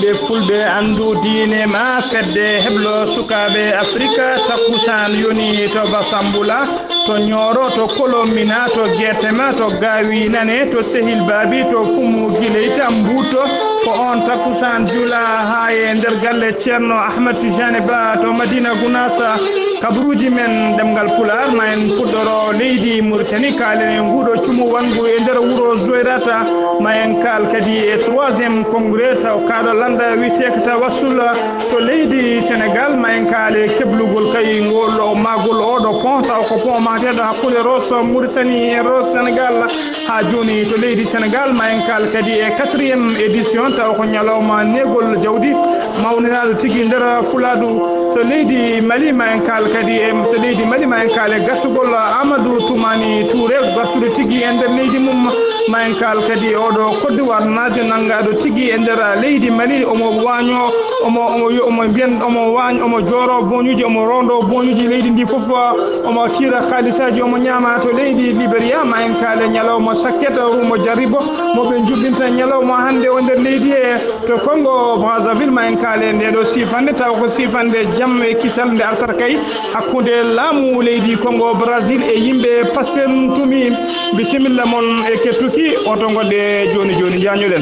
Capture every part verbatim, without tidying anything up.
julɓe fulɓe andu diine ma fedde heblo sukaɓe afrique takkusan yoni to basambula to ñoro to kolomina to guertema to gawi nane to sehil babi to fumu guileyta mbuto ko on takkusan jula ha e nder galle ceerno ahmad tijane ba to madina gounasa kabruji men demgal pular ma en puɗɗoro leydi mauritanie kalen e nguɗo cumu wangu e nder wuuro zoyrata ma en kal kadi e troisiéme congrès taw kaɗo landa witekata wassula to leydi sénégal ma en kaale keblugol kay ngol o magol oɗo pont taw ko pont mateɗo hakkude rosso mauritanie e rosso sénégal ha joni to leydi sénégal ma en kal kadi e quatriéme édition taw ko ñalawma negol jawdi mawninal tigui nder fuladu so leydi mali ma en kal kadi e so leydi mali ma en kaale gattugol amadou toumani touré gartude tigui e nder leydi mum ma en kal kadi oɗo koddiwar najo nangaɗo tigui e nder leydi mali omo waño omo omo omo mbiyen omo wañ omo joro boñuji omo rondo boñuji leydi ndi foof omo tira halisaji omo ñama to leydi libéria ma en kaale ñalawma sakket rumo jarribo moɓe juɓɓinta ñalawma hande o nder leydi e to congo brazzaville ma en kaale ndeɗo sifande taw ko sifande jaam e kisal nde artata kay hakkude laamu leydi congo brésil e yimɓe passentumi bisimilla moon e kettuki oto goɗɗe joni joni jañoɗen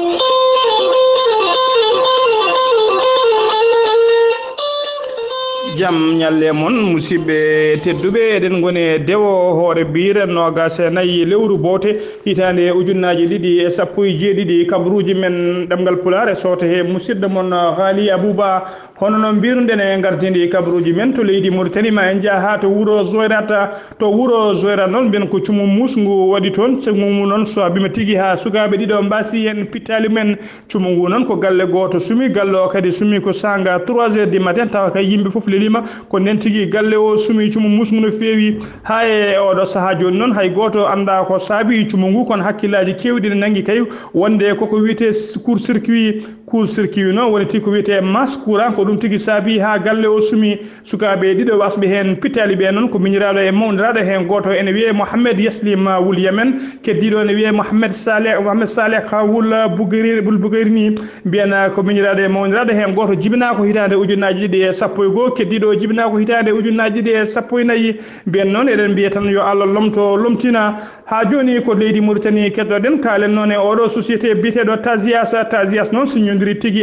jam ñalle mon musidɓe tedduɓe eɗen goni dewo hoore biire nogas e nayyi lewru bote hitande ujunnaji ɗiɗi e sappo e jeeɗiɗi kabruji men ɗemgal pular e sowto he musidɗo mon haali abouba hono no mbiruɗen e gardidi kabruji men to leydi mauritanie ma en jaa ha to wuuro zoyrata to wuuro zoyra noon mbiyen ko cumu musngu waɗi toon cumu noon so abima tigui ha sukaɓe ɗiɗo mbasi hen pittali men cumu ngu noon ko galle goto sumi galle o kadi sumi ko sanga trois heures du matin tawa kay yimɓe foof lelima ko nden tigui galle o sumi cumu musngu no fewi ha e oɗo saaha joni noon hay goto anda ko saabi cumu ngu kono hakkillaji kewɗi ne nangui kay wonde koko wiyete court circuit court circuit noon woni tigui ko wiyete masse courant ko ɗum tigui saabi ha galle o sumi sukaɓe ɗiɗo wasɓe hen pittali ɓe noon ko miñiraɗo e mawniraɗo hen goto ene wiye mouhamed yaslim wul yamen keddiɗo ne wiye mouhamed saleh mouhamed saleh wul bougari bul bougari ni mbiyana ko miñiraɗo e mawniraɗo hen goto jibina ko hitande ujunnaji ɗiɗi e sappo e goho keddiɗo jibina ko hitande ujunnaji ɗiɗi e sappo e nayyi mbiyen noon eɗen mbiya tan yo Allah lomto lomtina ha joni ko leydi mauritanie keddoɗen kalen noon e oɗo société biteɗo tazias tazias noon siñodiri tigui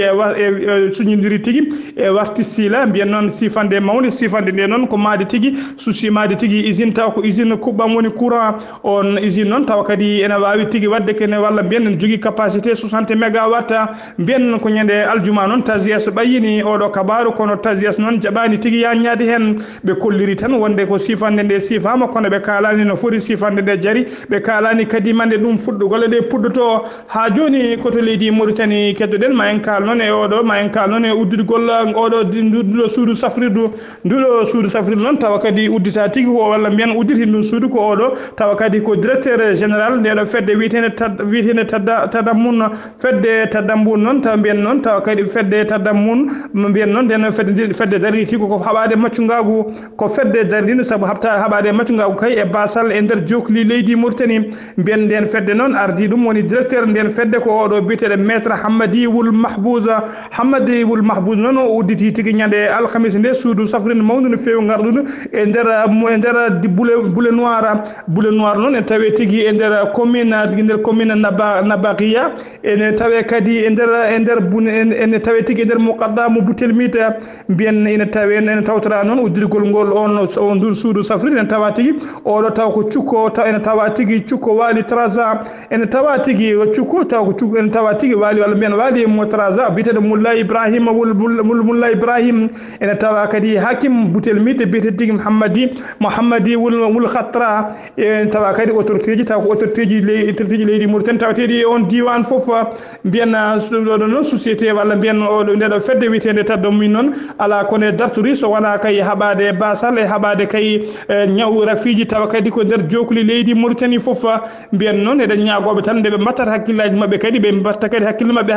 e siñodiri tigui e warti sila mbiyen noon sifande mawde sifande nde noon ko maade tigui souci maade tigui usine taw ko usine kuɓɓam woni courant on usine noon tawa kadi ene wawi tigui wadde kene walla mbiyen ene jogui capacité soixante mégawatt mbiyen ko ñande aljuma noon tazias ɓayyini oɗo kabaru kono tazias noon jaɓani tigui yaññade hen ɓe kolliri tan wonde ko sifande nde sifama kono ɓe kalani no foti sifande nde jaari ɓe kalani kadi mande ɗum fuɗɗugol ɗe puɗɗoto ha joni koto leydi mauritanie keddoɗen ma en kal noon e oɗo ma en kal noon e udditgol oɗo nduɗo suudu safrirdu nduɗo suudu safrirdu noon tawa kadi uddita tigui ko walla mbiyen udditi ɗum suudu ko oɗo tawa kadi ko directeur général ndeɗo fedde witende witende tadda tadam mun fedde taddam mun noon tawa mbiyen noon tawa kadi fedde taddam mun mbiyen noon nden fedde fedde darri tigui ko haɓade maccugagu ko fedde darrino saabu habta haɓade maccugagu kay e basal e nder jokli leydi mauritanie mbiyen nden fedde noon ardi ɗum woni directeur nden fedde ko oɗo biteɗo maître hammadi wul mahbousa hammadi wul mahbousa noon o udditi tigui ñande alkamisa nde suudu safrinde mawdu no fewi gardude e nder e nder boule boule noir boule noir noon en tawi tigui e nder commune e nder commune naba nabakiya ene tawi kadi e nder e nder ene tawi tigui e nder muqaddamu boutel mita mbiyen ene tawi ene tawtora noon uddirgol ngol on on ndun suudu safrinde en tawa tigui oɗo taw ko cukko taw ene tawa tigui cukko waali trasa ene tawa tigui cukko taw ko cukko ene tawa tigui waali walla mbiyen waali mo trasa biteɗo mulla ibrahima wol mulla ibrahim ene tawa kadi hakim boutel mide bite tigui mouhammadi mouhammadi wol wol khatra ene tawa kadi autorité ji taw ko autorité ji ley autorité ji leydi mauritanie tawateɗi on diwan foof mbiyen ɗo noon société walla mbiyen oɗo ndeɗo fedde witede taddo min noon ala kone dartori so wona kay haɓade basal e haɓade kay ñaw rafiji tawa kadi ko nder jokuli leydi mauritanie foof mbiyen noon eɗen ñagoɓe tan ndeɓe mbattata hakkillaji mabɓe kadi ɓe mbatta kadi hakkille mabɓe ha e nder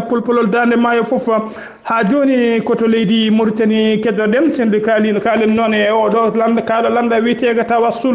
pulpolol dande maayo fof ha joni koto leydi Mauritanie keddoɗen sende kaali kaalen noon e oɗo landa kaɗo landa wiyetega tawassul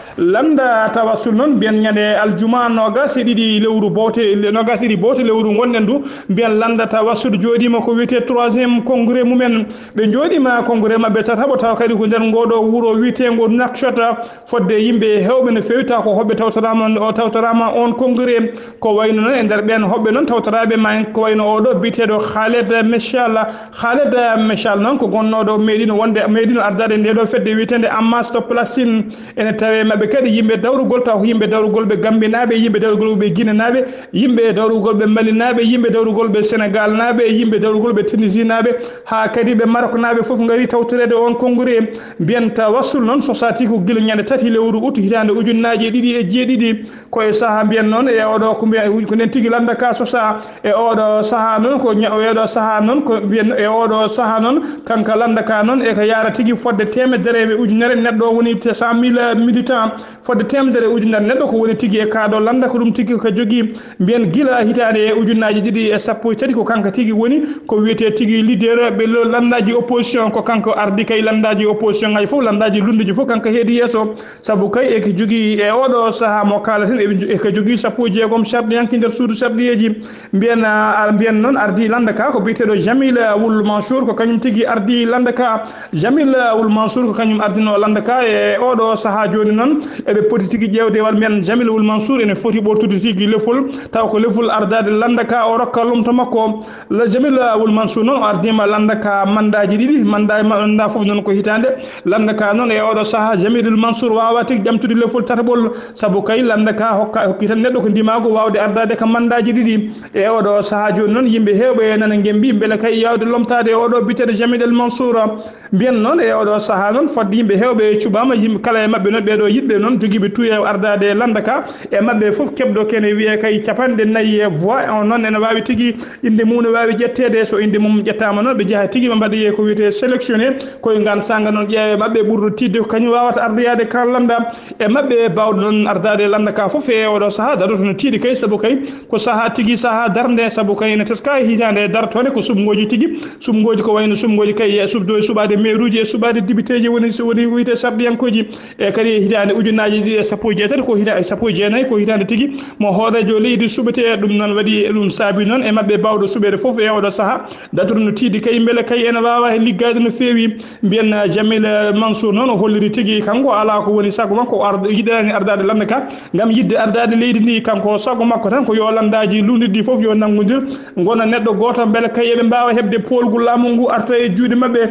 landa tawassul noon mbiyen ñande aljuma nogas e ɗiɗi lewru bowte nogas ɗiɗi bowte lewru gonɗen ndu mbiyen landa tawassul joɗima ko wiyete troisiéme congrès mumen ɓe joɗima congrès mabɓe tataɓo taw kadi ko nder ngoɗo wuuro wiyetego Nouakchott fodde yimɓe hewɓe no fewi taw ko hoɓɓe tawtorama o tawtorama on congrès ko wayno noon e nder ɓen hoɓɓe noon tawtoraɓe ma ko wayno oɗo biteɗo Khaled Mechal Khaled Mechal noon ko gonnoɗo meɗino wonde meɗino ardade nde ɗo fedde wiyetede Amas to Placine ene tawe mabɓe kadi yimɓe dawrugol taw ko yimɓe dawrugol ɓe Gambinaɓe yimɓe dawrugol ɓe Guinénaɓe yimɓe dawrugol ɓe Malinaɓe yimɓe dawrugol ɓe Sénégal naɓe yimɓe dawrugol ɓe Tunisie naɓe ha kadi ɓe Maroc naɓe foof gari tawtorede on congrès mbiyen tawassul noon so sati ko guila ñande tati lewru août hitande ujunnaje ɗiɗi e jeeɗiɗi koye saaha mbiyen noon e oɗo ko mbiyen ko nden tigui landa ka so sa e oɗo saaha noon ko oɗo saaha noon ko mbiyen e oɗo saaha noon kanko landa ka noon e ko yara tigui fodde temedere e ujunere neɗɗo woni cent mille militant fodde temedere ujunere neɗɗo ko woni tigui e kaɗo landa ko ɗum tigui ko jogui mbiyen guila hitande e ujunnaje ɗiɗi e sappo e tati ko kanko tigui woni ko wiyete tigui leader ɓe landaji opposition ko kanko ardi kay landaji opposition ngaji foof landaji lunduji foof kanko heedi yesso saabu kay eko jogui e oɗo saaha mo kalaten eko jogui sappo e jeegom sarɗiyanki nder suudu sarɗiyeji mbiyen mbiyen noon ardi landa ka ko biteɗo Jamil Wul Mansour ko kañum tigui ardi landa ka Jamil Wul Mansour ko kañum ardino landa ka e oɗo saaha joni noon eɓe poti tigui ƴewde wal mbiyen Jamil Wul Mansour ene foti ɓortude tigui lefol taw ko lefol ardade landa ka o rokka lumto makko la Jamil Wul Mansour noon o ardima landa ka mandaji ɗiɗi manda manda foof noon ko hitande landa ka noon e oɗo saaha Jamil Wul Mansour wawa tigui ƴamtude lefol tataɓol saabu kay landa ka hokka hokki tan neɗɗo ko ndimago wawde ardade ka mandaji ɗiɗi e oɗo saaha joni noon yimɓe hewɓe nana gembi beele kay yawde lomtade e oɗo biteɗo Jamil El Mansour mbiyen noon e oɗo saaha noon fodde yimɓe hewɓe cuɓama yimɓe kala e mabɓe noon ɓeɗo yiɗɓe noon joguiɓe tuuya ardade landa ka e mabɓe foof keɓɗo kene wiye kay capanɗe nayyi e voix on noon ene wawi tigui inde mum ne wawi ƴettede so inde mum ƴettama noon ɓe jaaha tigui ɓe mbaɗa ko wiyete sélectionné koye ngan sanga noon ƴeewe mabɓe ɓurɗo tidde ko kañum wawata ardayade ka landa e mabɓe bawɗo noon ardade landa ka foof e oɗo saaha daroto no tiiɗi kay saabu kay ko saaha tigui saaha darde saabu kay ne teska hitande e dartone ko sumgoji tigui sumgoji ko wayno sumgoji kay e subdo e suɓade maire uji e suɓade député ji woni woni wiyete sarɗiyankoji e kadi hitande ujunnaji ɗiɗi e sappo e jeetati ko hitande sappo e jeenayyi ko hitande tigui mo hoorejo leydi suɓete ɗum noon waɗi ɗum saabi noon e mabɓe bawɗo suɓede foof e oɗo saaha datoto no tiiɗi kay beele kay ene wawa e liggade no fewi mbiyen Jamil Mansour noon o holliri tigui kanko ala ko woni sago makko arde yiɗani ardade landa ka gam yidde ardade leydi ndi kanko sago makko tan ko yo landaji lundiɗi foof yo nanggodir gona neɗɗo goto beele kay eɓe mbawa hebde polgu laamu ngu arta e juuɗe mabɓe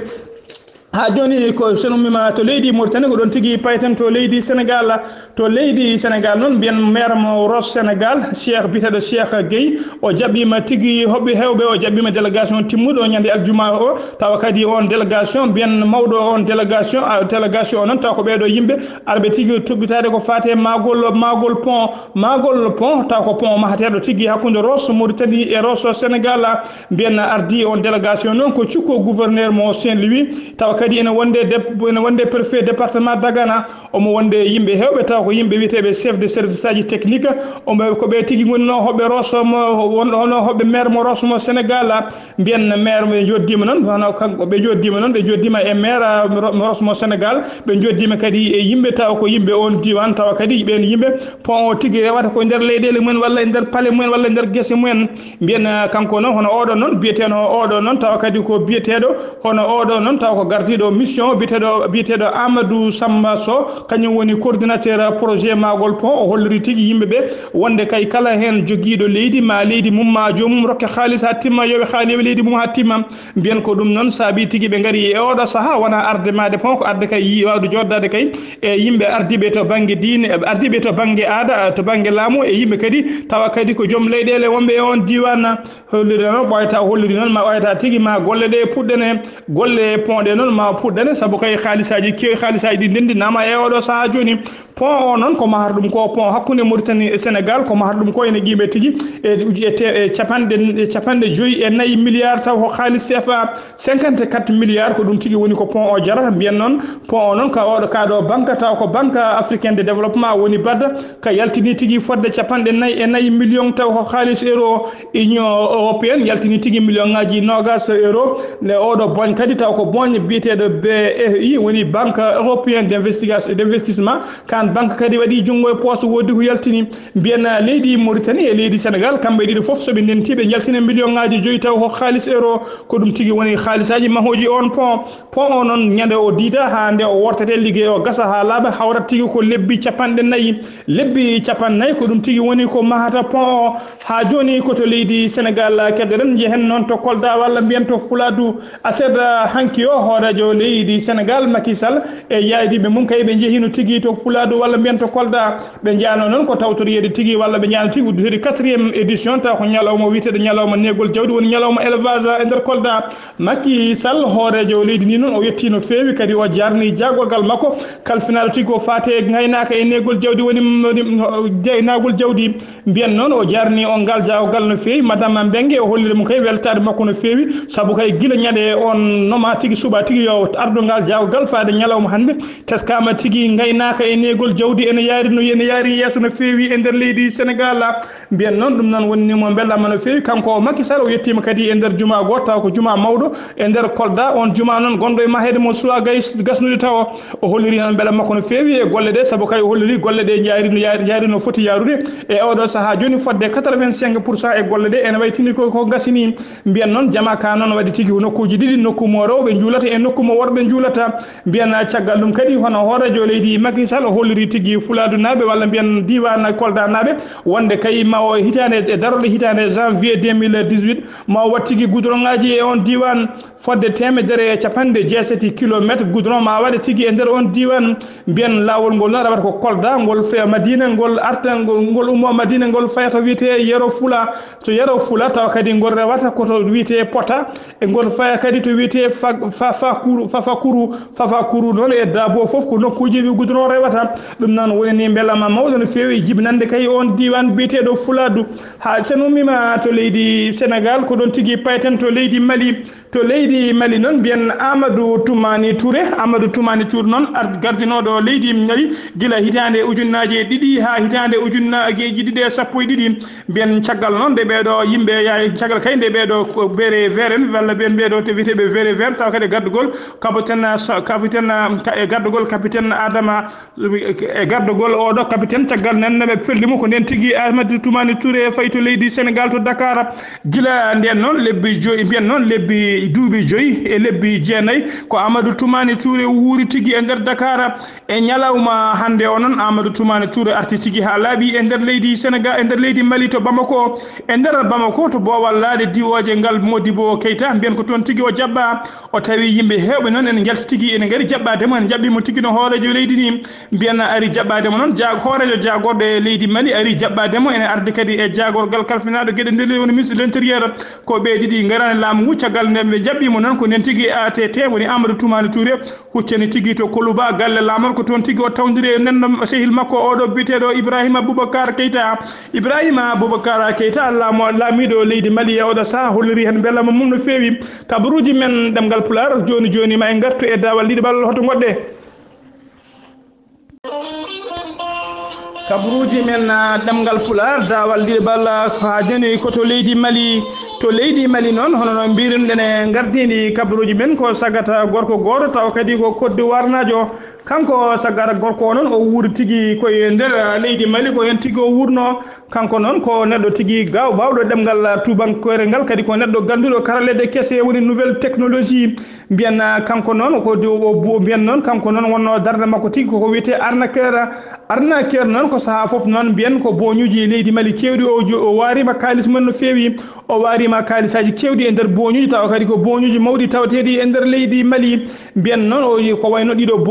ha joni ko sonumima to leydi Mauritanie ko ɗon tigui payten to leydi Sénégal to leydi Sénégal noon mbiyen maire mo Ross Sénégal Cheikh biteɗo Cheikh Gueye o jaɓɓima tigui hoɓɓe hewɓe o jaɓɓima délégation timmuɗo o ñande aljuma o tawa kadi on délégation mbiyen mawɗo on délégation délégation o noon taw ko ɓeɗo yimɓe arɓe tigui toɓɓitade ko fate magol magol pont magol pont taw ko pont mahateɗo tigui hakkude Ross Mauritanie e Ross Sénégal mbiyen ardi on délégation noon ko cukko gouverneur mo Saint-Louis tawa kadi ene wonde ene wonde préfet département Dagana omo wonde yimɓe hewɓe taw ko yimɓe wiyeteɓe chef de service aji technique omo ko ɓe tigui gonno hoɓɓe Ross mo wonno hoɓɓe maire mo Ross mo Sénégal mbiyen maire ɓe joddima noon hono kanko ɓe joddima noon ɓe joddima e maire mo Ross mo Sénégal ɓe joddima kadi e yimɓe taw ko yimɓe on diwan tawa kadi ɓen yimɓe pont o tigui rewata ko nder leyɗele mumen walla e nder paale mumen walla e nder guese mumen mbiyen kanko noon hono oɗo noon biyeteno oɗo noon tawa kadi ko biyeteɗo hono oɗo noon taw ko gardiɗo mission biteɗo biteɗo Amadou Samba Sow kañum woni coordinateur projet magol pont o holliri tigui yimɓeɓe wonde kay kala hen joguiɗo leydi ma leydi mum ma jomum rokke halis ha timma yoɓe haali leydi mum ha timma mbiyen ko ɗum noon saabi tigui ɓe gaari e oɗo saaha wona ardemade pont ko arde kay yi wawde joddade kay e yimɓe ardiɓe to banggue diine ardiɓe to banggue aada to banggue laamu e yimɓe kadi tawa kadi ko joom leyɗele wonɓe e on diwan holliri noon ɓoyata holliri noon ma ɓoyata tigui ma golle ɗe puɗɗene golle pont ɗe noon ma puɗɗane saabu kay haalisaji kewi haalisaji ɗi ndendinama e oɗo saaha joni pont o noon ko mahata ɗum ko pont hakkude Mauritanie e Sénégal ko mahata ɗum ko ene qiime tigi e capanɗe capanɗe joyyi e nayyi milliard taw ko haalis C F A cinquante quatre milliards ko ɗum tigi woni ko pont o jarata mbiyen noon pont o noon ka oɗo kaɗo banque taw ko banque africaine de développement woni badda ka yaltini tigi fodde capanɗe nayyi e nayyi million taw ko haalis euro union européenne yaltini tigi million ngaji nogas euro nde oɗo boñ kadi taw ko boñ biyeteɗo B F I woni banque européenne d' investigation d' investissement kan banque kadi waɗi junngo e poos woddi ko yaltini mbiyen leydi Mauritanie e leydi Sénégal kamɓe ɗiɗo fof soɓe ndenti ɓe jaltina million ngaji joyyi taw ko haalis euro ko ɗum tigi woni haalisaji mahoji on pont pont o noon ñande o diida ha nde o wortate ligguey o gasa ha laaɓa hawrat tigi ko lebbi capanɗe nayyi lebbi capannayyi ko ɗum tigi woni ko mahata pont o ha joni koto leydi Sénégal keddoɗen jehen noon to Kolda walla mbiyen to Fouladou Ased hanki o hoorejo leydi Sénégal Macky Sall e yaydiɓe mum kay ɓe jeehino tigi to Fouladou walla mbiyen to Kolda ɓe jaano noon ko tawtoriyede tigi walla ɓe jaano tigi udditede quatriéme édition taw ko ñalawma wiyeteɗo ñalawma negol jawdi woni ñalawma élevage e nder Kolda Macky Sall hoorejo leydi ndi noon o yetti no feewi kadi o jarni jaggogal makko kalfinal tigi ko fate gaynaka e negol jawdi woni gaynagol jawdi mbiyen noon o jarni on ngal jaggogal no feewi madame Mbengue o holliri mo kay weltade makko no feewi saabu kay guila ñaɗe on noma tigi suuɓa tigi yo ardungal jaggogal fade ñalawma hande teskama tigi gaynaka e negol jawdi ene yaari no ene yaari yesso no feewi e nder leydi Sénégal mbiyen noon ɗum noon wonnimo bellama no feewi kanko Macky Sall o yettima kadi e nder juma goto taw ko juma mawɗo e nder Kolda on juma noon gonɗo e mahede mo suwa gay gasnude taw o holliri hen beela makko no feewi e golle ɗe saabu kay o holliri golle ɗe jaari no yaari jaari no foti yarude e oɗo saaha joni fodde quatre-vingt-cinq pour cent e golle ɗe ene waytini ko ko gasini mbiyen noon jama ka noon waɗi tigi nokkuji ɗiɗi nokku mo rewɓe juulata e nokku mo worɓe juulata mbiyen caggal ɗum kadi hono hoorejo leydi Macky Sall o holliri tigi Fouladou naɓe walla mbiyen diwan Kolda naɓe wonde kay ma o hitande e darorde hitande janvier deux mille dix-huit ma o wat tigi goudron ngaji e on diwan fodde temedere e capanɗe jeetati kilométre goudron ma waɗe tigi e nder on diwan mbiyen lawol ngol noon rawata ko Kolda ngol fe Madina ngol arta ngol ummo Madina ngol fayata wiyete Yero Fula to Yero Fula taw kadi ngol rewata koto wiyete Pota e ngol faya kadi to wiyete Fafakuru Fafakuru Fafakuru noon e Dabo fof ko nokkuji ɓe goudron rewata ɗum noon woni ni beelama mawɗo no feewi jibinande kay on diwan biyeteɗo Fouladou ha sen ummima to leydi Sénégal ko ɗon tigi payten to leydi Mali to leydi Mali noon mbiyen Amadou Toumani Touré Amadou Toumani Touré noon ar gardinoɗo leydi Mali gila hitande ujunnaje ɗiɗi ha hitande ujunnajeji ɗiɗi e sappo e ɗiɗi mbiyen caggal noon nde ɓeɗo yimɓe ya caggal kay nde ɓeɗo bere veren walla ɓen ɓeɗo to wiyeteɓe vere vert taw kadi gardugol capitaine capitaine e gardugol capitaine Adama e gardugol oɗo capitaine caggal nen ɓe feldimo ko nden tigui Amadou Toumani Touré fayi to leydi Sénégal to Dakar gila nden noon lebbi joyyi mbiyen noon lebbi duuɓi joyyi e lebbi jeenayyi ko Amadou Toumani Touré wuuri tigui e nder Dakar e ñalawma hande o noon Amadou Toumani Touré arti tigui ha laaɓi e nder leydi Sénégal e nder leydi Mali to Bamako e nder Bamako to Bowal laade diwoje ngal Modibo Keita mbiyen ko toon tigui o jabba o tawi yimɓe hewɓe noon ene jalti tigui ene gaari jaɓɓademo ene jaɓɓimo tigui no hoorejo leydi ni mbiyen ari jaɓɓademo noon ja hoorejo jagorɗo e leydi Mali ari jaɓɓademo ene ardi kadi e jagorgal kalfinaɗo gueɗe ndeli woni ministre de l' intérieur ko ɓe ɗiɗi garani laamu ngu caggal nde ɓe jaɓɓimo noon ko nden tigui A T T woni Amadou Toumani Touré huccani tigui to Koulouba galle lamol ko toon tigui o tawdiri e nenno sehil makko oɗo biteɗo Ibrahima Boubacar Keita Ibrahima Boubacar Keita lamo laamiɗo leydi Mali e oɗo saaha holliri hen bellama mum no feewi kabaruji men ɗemgal Pulaar joni joni ma en gartu e dawal ɗiɗi hoto goɗɗe kabaruji men ɗemgal Pulaar dawal ɗiɗi ha joni koto leydi Mali to leydi Mali noon hono no mbiruɗen e gardidi kabaruji men ko sagata gorko goto taw kadi ko koddi warnajo kanko sagata gorko o noon o wuuri tigui koye nder leydi Mali ko hen tigui o wurno kanko noon ko neɗɗo tigui gaw bawɗo ɗemgal tubankore ngal kadi ko neɗɗo ganduɗo karalleɗe keese woni nouvelle technologie mbiyen kanko noon ko mbiyen noon kanko noon wonno darde makko tigui koko wiyete arnaqueur arnaqueur noon ko saaha foof noon mbiyen ko boñuji leydi Mali kewɗi o warima kalis mumen no feewi o warima kalisaji kewɗi e nder boñuji taw kadi ko boñuji mawɗi tawteɗi e nder leydi Mali mbiyen noon o ko wayno ɗiɗo boñuji noon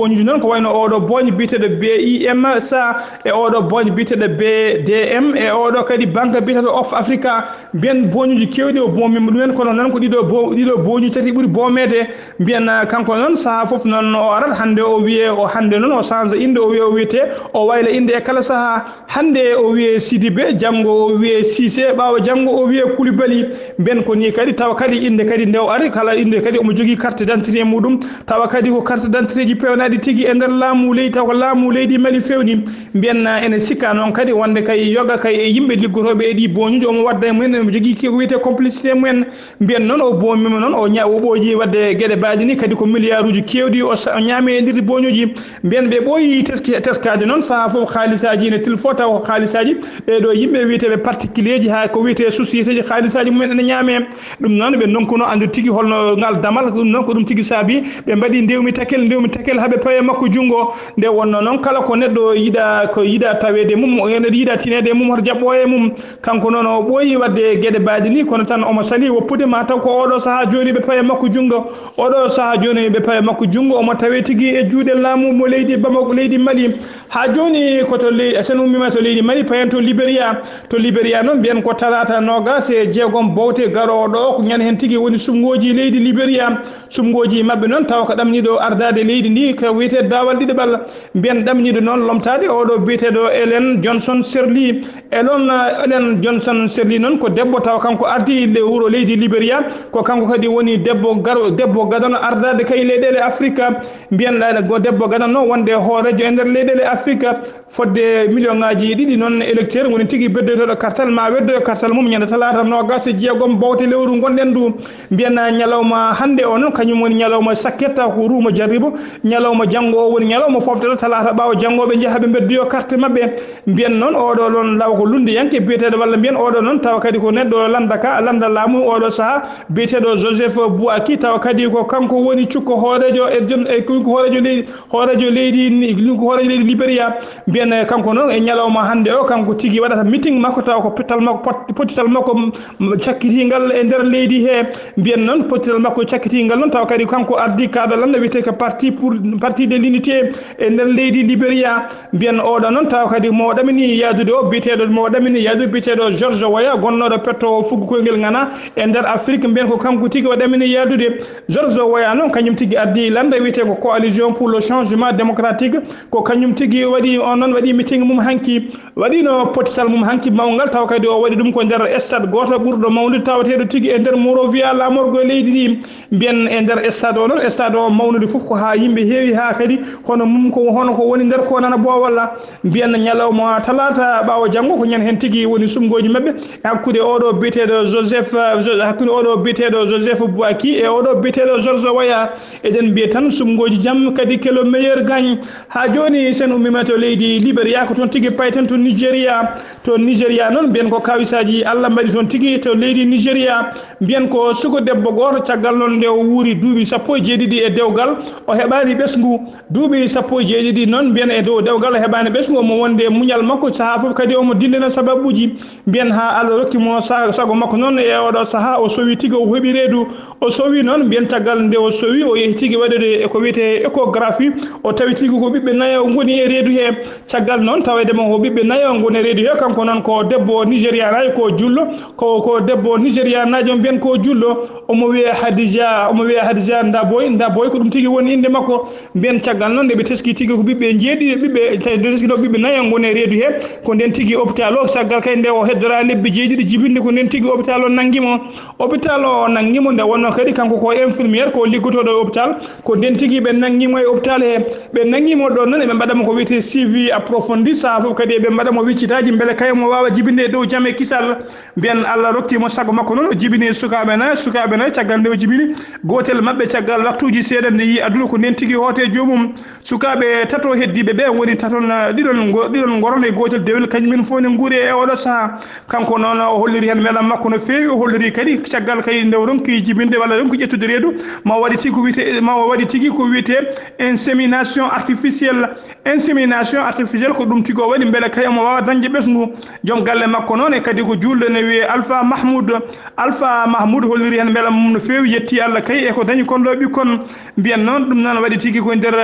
ko wayno oɗo boñe biteɗo B I M sa e oɗo boñe biteɗo B D M e oɗo kadi banque biteɗo Off Africa mbiyen boñuji kewɗi o boomima ɗumen kono noon ko ɗiɗo bo ɗiɗo boñuji tati ɓuuri boomede mbiyen kanko noon saaha foof noon o arat hande o wiye o hande noon o change inde o wiye o wiyete o wayla inde e kala saaha hande o wiye Sidibé janggo o wiye Cissé ɓawa janggo o wiye Koulibaly mbiyen ko ni kadi tawa kadi inde kadi nde o ari kala inde kadi omo jogui carte d'identité muɗum tawa kadi ko carte d'identité ji pewnaɗi tigui e nder laamu leydi taw ko laamu leydi Mali fewni mbiyen ene sikka noon kadi wonde kay yoga kay e yimɓe liggotoɓe e ɗi boñuji omo wadda e mumen omo jogui ko wiyete complicité mumen mbiyen noon o boomima noon o ña o ɓooyi wadde gueɗe mbaɗi ni kadi ko milliard uji kewɗi o ñaami e nder boñuji mbiyen ɓe ɓooyi teskade noon saaha foof haalisaji ne tilfo taw ko haalisaji ɓeɗo yimɓe wiyeteɓe particulier ji ha ko wiyete société ji haalisaji mumen ene ñaame ɗum noon ɓe donkuno andu tigui holno ngal damal ɗum noon ko ɗum tigui saabi ɓe mbaɗi ndewmi takel ndewmi takel haaɓe paye makko junggo nde wonno noon kala ko neɗɗo yiɗa ko yiɗa tawede mum ene yiɗa tinede e mum hoto jaɓɓo e mum kanko noon o ɓooyi wadde gueɗe mbaɗi ni kono tan omo sali woppude ma taw ko oɗo saaha joni ɓe paye makko junggo oɗo saaha joni ɓe paye makko junggo omo tawe tigui e juuɗe laamu mo leydi Bamako leydi Mali ha joni koto sen ummima to leydi Mali payen to Libéria to Libéria noon mbiyen ko talata nogas e jeegom bowte garowo ɗo ko ñande hen tigui woni sumgoji leydi Libéria sumgoji mabɓe noon taw ko ɗamniɗo ardade leydi ndi ko wiyete dawal ɗiɗaɓal mbiyen ɗamniɗo noon lomtade oɗo biyeteɗo Ellen Johnson Sirleaf elon Ellen Johnson Sirleaf noon ko debbo taw kanko ardi le wuro leydi Libéria ko kanko kadi woni debbo garo debbo gadano ardade kay leyɗele Afrique mbiyen go debbo gadano wonde hoorejo e nder leyɗele Afrique fodde million ngaji ɗiɗi noon électeur woni tigui beddotoɗo kartal ma weddoyo kartal mum ñande talata nogas e jeegom bawte lewru gonɗen ndu mbiyen ñalawma hande o noon kañum woni ñalawma sakket taw ko ruuma jarribo ñalawma janggo o woni ñalawma fofteɗo talata ɓawa janggoɓe jaaha ɓe beddoyo carte mabɓe mbiyen noon oɗo ɗon law ko lunde yanke biyeteɗo walla mbiyen oɗo noon tawa kadi ko neɗɗo landaka landa laamu oɗo saaha biyeteɗo Joseph Bouaki tawa kadi ko kanko woni cukko hoorejo e jon e ko hoorejo leydi hoorejo leydi ko hoorejo leydi Libéria mbiyen kanko noon e ñalawma hande o kanko tigui waɗata meeting makko tawa ko pittal makko potital makko cakkitigal e nder leydi he mbiyen noon potital makko cakkitigal noon tawa kadi kanko ardi kaɗo landa wiyete ko parti pour parti de l'unité e nder leydi Libéria mbiyen oɗo noon tawa kadi mo ɗamini yadude o biyeteɗo mo ɗamini yadude biyeteɗo George Weah gonnoɗo petto fuggo koygel ngana e nder Afrique mbiyen ko kanko tigui o ɗamini yadude George Weah noon kañum tigui ardi landa wiyete ko coalition pour le changement démocratique ko kañum tigui waɗi on noon waɗi meeting mum hanki waɗino potital mum hanki mawgal taw kadi o waɗi ɗum ko nder stade goto ɓurɗo mawnude tawateɗo tigui e nder Monrovia lamorgo e leydi ndi mbiyen e nder stade o noon stade o mawnude foof ko ha yimɓe heewi ha kadi hono mum ko hono ko woni nder ko nana bo walla mbiyen ñalawma talata ɓawo janggo ko ñan hen tigui woni sumgoji mabɓe hakkude oɗo biyeteɗo Joseph hakkude oɗo biyeteɗo Joseph Bouaki e oɗo biyeteɗo George Weah eɗen mbiya tan sumgoji jaam kadi que le meilleur gagne ha joni sen ummima to leydi Libéria ko toon tigui payten to Nigéria to Nigéria noon mbiyen ko kawisaji Allah mbaɗi toon tigui to leydi Nigéria mbiyen ko sugo debbo goto caggal noon nde o wuuri duuɓi sappo e jeeɗiɗi e dewgal o heɓani ɓesgu duuɓi sappo e jeeɗiɗi noon mbiyen e dow dewgal o heɓani ɓesgu omo wonde muñal makko saaha foof kadi omo dillina sababuji mbiyen ha Allah rokkimo sago makko noon e oɗo saaha o sowi tigui o heeɓi reedu o sowi noon mbiyen caggal nde o sowi o yeehi tigui waɗude eko wiyete échographie o tawi tigui ko ɓiɓɓe nayo goni e reedu he caggal noon tawedemo ko ɓiɓɓe nayo goni e reedu he kanko noon ko debbo Nigéria najo ko jullo ko ko debbo Nigéria najo mbiyen ko jullo omo wiye Hadija omo wiye Hadija Ndaboy Ndaboy ko ɗum tigui woni inde makko mbiyen caggal noon nde ɓe teski tigui ko ɓiɓɓe jeeɗiɗi ɓiɓɓe tawi teskino ɓiɓɓe nayo goni e reedu he ko nden tigui hôpital o caggal kay nde o heddora lebbi jeeɗiɗi jibinde ko nden tigui hôpital o nanguimo hôpital o nanguimo nde wonno kadi kanko ko infirmiére ko liggotoɗo e hôpital ko nden tigui ɓe nanguimo e hôpital he ɓe nanguimo ɗon noon eɓe mbaɗamo ko wiyete suivi approfondi saaha foof kadi eɓe mbaɗamo wiccitaji beele kaymo wawa jibinde e dow jaam e kisal mbiyen Allah rokkimo sago makko noon o jibini sukaɓe nayo sukaɓe nayo caggal nde o jibini gotel mabɓe caggal waktuji seeɗa nde yi aduna ko nden tigui hoote jomum sukaɓe tato heddiɓe ɓe woni taton ɗiɗon ɗiɗon goron e gotel dewel kañumen fof ne guuri e oɗo saaha kanko noon o holliri hen meelam makko no fewi o holliri kadi caggal kay nde ronki jibinde walla ronki ƴettude reedu ma waɗi tigui ko wiyete ma waɗi tigui ko wiyete insémination artificielle insémination artificielle ko ɗum tigo waɗi beele kay omo wawa dañde ɓesgu joom galle makko noon e kadi ko julɗo ne wiye Alpha Mahmoud Alpha Mahmoud holliri hen beela mum no fewi yetti Allah kay e ko dañi kon ɗo ɓikkon mbiyen noon ɗum noon waɗi tigui ko nder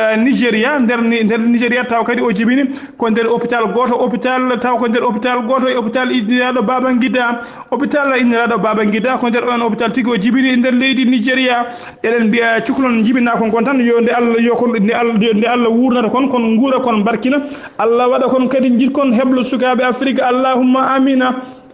Nigéria nder nder Nigéria taw kadi o jibini ko nder hôpital goto hôpital taw ko nder hôpital goto e hôpital inniraɗo Babangida hôpital inniraɗo Babangida ko nder on hôpital tigi o jibini nder leydi Nigéria eɗen mbiya cukalon jibina kon kon tan yo nde Allah yo kon nde Allah nde Allah wurnata kon kon nguura kon barkina Allah waɗa kon kadi jitkon heblo sukaɓe Afrique allahumma amina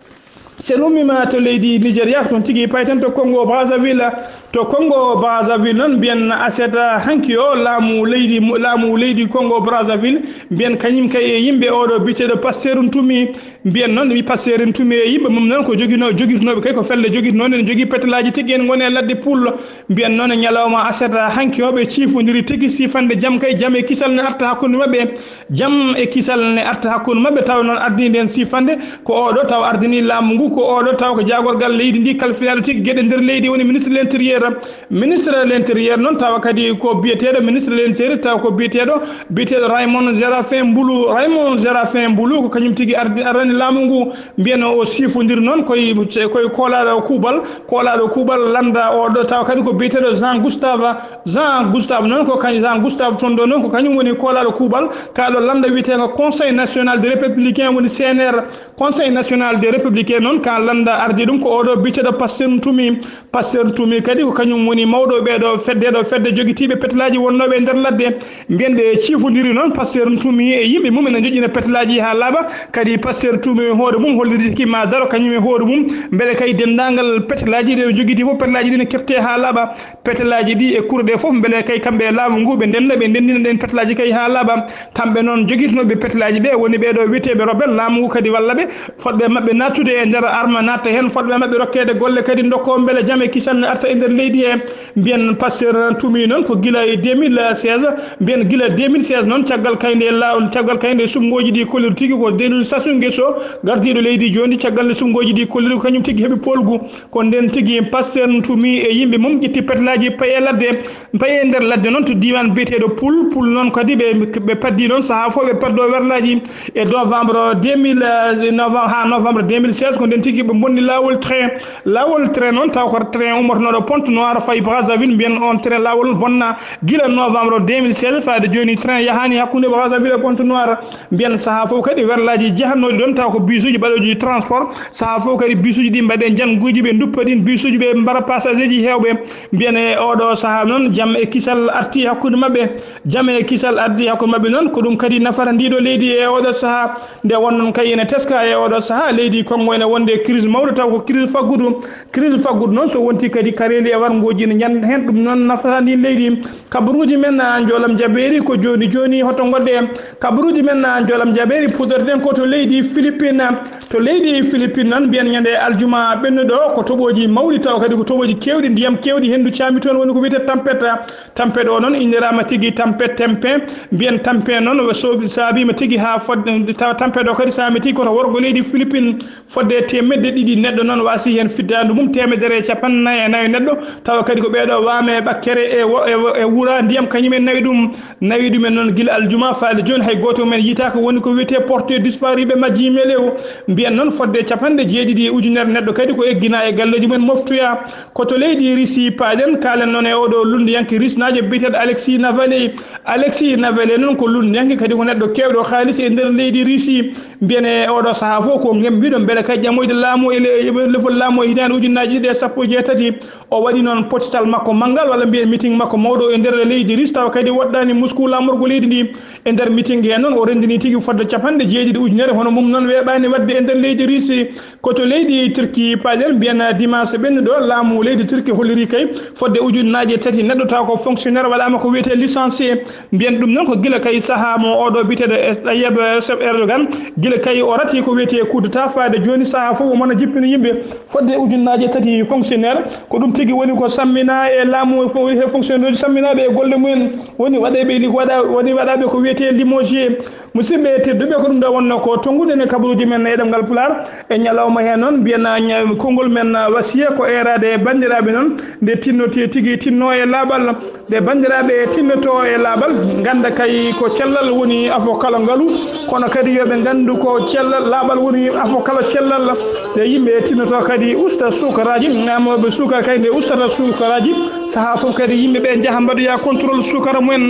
sen ummima to leydi Nigéria toon tigi payten to Congo Brazzaville to Congo Brazzaville noon mbiyen aseta hanki o laamu leydi laamu leydi Congo Brazzaville mbiyen kañum kay e yimɓe oɗo biteɗo Pasteur Ntumi mbiyen noon mi Pasteur Ntumi e yimɓe mum noon ko joguino joguitonoɓe kay ko felle joguitonoɗe ne jogui pételaji tigui en gone ladde pullo mbiyen noon ñalawma aseta hanki o ɓe ciifodiri tigui sifande jaam kay jaam e kisal ne arta hakkude mabɓe jaam e kisal ne arta hakkude mabɓe taw noon ardini nden sifande ko oɗo taw ardini laamu ngu ko oɗo taw ko jagorgal leydi ndi kalfinaɗo tigui gueɗe nder leydi woni ministre de l' intérieur ministre de l' intérieur noon tawa kadi ko biyeteɗo ministre de l' intérieur tawa ko biyeteɗo biyeteɗo Raymond Séraphin Mboulou Raymond Séraphin Mboulou ko kañum tigui ardi arani laamu ngu mbiyano o sifodiri noon koye koye kolaɗo kuuɓal kolaɗo kuuɓal landa oɗo tawa kadi ko biyeteɗo Jean Gustave Jean Gustave noon ko kañum Jean Gustave toon ɗo noon ko kañum woni kolaɗo kuuɓal kaɗo landa wiyeteko conseil national des républicains woni C N R conseil national des républicains noon ka landa ardi ɗum ko oɗo biyeteɗo Pasteur Ntumi Pasteur Ntumi kadi ko kañum woni mawɗo ɓeɗo feddeɗo fedde joguitiɓe pételaji wonnoɓe nder ladde mbiyen ɓe cifodiri noon Pasteur Ntumi e yimɓe mum ene joƴƴina pételaji ha laaɓa kadi Pasteur Ntumi e hoore mum holliri ki ma daro kañum e hoore mum beele kay dendagal pételaji ɗe joguiti fof pételaji ɗi ne kefte ha laaɓa pételaji ɗi e kuure ɗe foof beele kay kamɓe laamu ngu ɓe ndenna ɓe ndendina ɗen pételaji kay ha laaɓa kamɓe noon joguitonoɓe pételaji ɓe woni ɓeɗo wiyeteɓe rebelle laamu ngu kadi walla ɓe fodɓe mabɓe nattude e nder arma natta hen fodɓe mabɓe rokkede golle kadi dokko beele jaam e kisal ne arta e nder leydi he mbiyen Pasteur Ntumi noon ko guila e deux mille seize mbiyen guila deux mille seize noon caggal kayde lawol caggal kayde sumgoji ɗi kolliri tigui ko dendu Sassou Nguesso gardiɗo leydi joni caggal sumgoji ɗi kolliri ko kañum tigui heeɓi polgu ko nden tigui Pasteur Ntumi e yimɓe mum ƴetti pételaji paye ladde paye nder ladde noon to diwan biyeteɗo Poul Poul noon kadi ɓe ɓe paddi noon saaha foof ɓe paddo werlaji e novembre deux mille novembre ha novembre deux mille seize ko nden tigui ɓe bonni lawol train lawol train noon taw ko train ummotonoɗo Pointe Noire fayi Brazzaville mbiyen on train lawol bonna guila novembre deux mille seize fade joni train yahani hakkude Brazzaville e Pointe Noire mbiyen saaha foof kadi werlaji jahannoɗi ɗon taw ko bisuji mbaɗoji transport saaha foof kadi bisuji ɗi mbaɗe janguji ɓe duppa ɗin bisuji ɓe mbara passager ji hewɓe mbiyen e oɗo saaha noon jaam e kisal arti hakkude mabɓe jaam e kisal arti hakkude mabɓe noon ko ɗum kadi nafata ndiɗo leydi e oɗo saaha nde wonnon kay ene teska e oɗo saaha leydi Congo ene wonde crise mawɗo taw ko crise faggudu crise faggudu noon so wonti kadi kareli e wargoji ne ñanda hen ɗum noon nafata ndi leydi kabaruji men jolam jaɓeri ko joni joni hoto godde kabaruji men jolam jaɓeri puɗorɗen ko to leydi Philippine to leydi Philippine noon mbiyen ñande aljuma ɓennuɗo ko toɓoji mawɗi taw kadi ko toɓoji kewɗi ndiyam kewɗi hendu caami toon woni ko wiyete tempête tempête o noon innirama tigui tempête tempin mbiyen tempin noon so saabima tigui ha fodde taw tempête o kadi saami tigui koto worgo leydi Philippine fodde temedde ɗiɗi neɗɗo noon wasi hen fiddandu mum temedere capannayyi e nayyi neɗɗo tawa kadi ko ɓeɗo wame ɓakkere e e wuura ndiyam kañumen nawi ɗum nawi ɗumen noon guila aljuma faade joni hay goto men yitaka woni ko wiyete porté disparu ɓe majji melew mbiyen noon fodde capanɗe jeeɗiɗi ujunere neɗɗo kadi ko eggina e galleji mumen moftoya koto leydi Russie paɗen kalen noon e oɗo lundiyanke risnajo biteɗo Alexis Navalny Alexis Navalny noon ko lundiyanke kadi ko neɗɗo kewɗo haalis e nder leydi Russie mbiyen e oɗo saaha fof ko gembiɗo beele kay ƴamoyde laamu e lefol laamu e hitande ujunnaji ɗiɗi e sappo e jeetati o waɗi noon potital makko manggal walla mbiyen meeting makko mawɗo e nder leydi Russie tawa kadi woɗɗani Moscou lamorgo leydi ndi e nder meeting he noon o rendini tigui fodde capanɗe jeeɗiɗi ujunere hono mum noon weeɓani wadde e nder leydi Russie koto leydi Turquie paɗen mbiyen dimanche ɓennuɗo laamu leydi Turquie holliri kay fodde ujunnaji tati neɗɗo taw ko fonctionnaire waɗama ko wiyete licencié mbiyen ɗum noon ko guila kay saaha mo oɗo biteɗo Tayyip Recep Erdogan guila kay o rati ko wiyete coup d'état fade joni saaha foof omona jippini yimɓe fodde ujunnaji tati fonctionnaire ko ɗum tigui woni ko sammina e laamu wiyete fonctionnaire samminaɓe e golle mumen woni waɗeɓe waɗa woni waɗaɓe ko wiyete limogé musidɓe tedduɓe ko ɗum ɗo wonno ko tongude ne kabaruji men e ɗemgal Pulaar e ñalawma hen noon mbiyen konngol men wasiya ko erade bandiraɓe noon nde tinnoti tigui tinno e laaɓal nde bandiraɓe tinnoto e laaɓal ganda kay ko cellal woni afo kala ngaalu kono kadi yoɓe gandu ko cellal laaɓal woni afo kala cellal nde yimɓe tinnoto kadi usta sukaraji ngamoɓe sukara kay nde ustata sukaraji saaha foof kadi yimɓeɓe jaaha mbaɗoya contrôle sukara mumen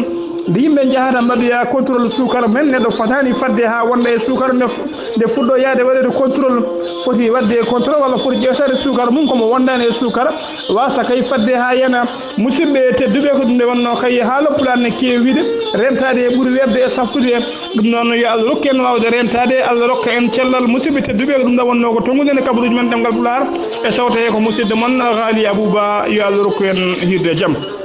nde yimɓe jahata mbaɗoya contrôle sukara men neɗɗo fotani fadde ha wonda e sukara nde nde fuɗɗo yaade waɗede contrôle foti wadde contrôle walla foti ƴewtade sukara mum komo wondani e sukara wasa kay fadde ha yana musidɓe tedduɓe ko ɗum nde wonno kay haala pulaar ne kewi wiide rentade e ɓuuri webde e saftude ɗum noon yo Allah rokku en wawde rentade Allah rokka en cellal musidɓe tedduɓe ko ɗum nde wonno ko tongude ne kabaruji men ɗemgal pulaar e sawte ko musidɗo moon Ghali Abouba yo Allah rokku en hirde jaam.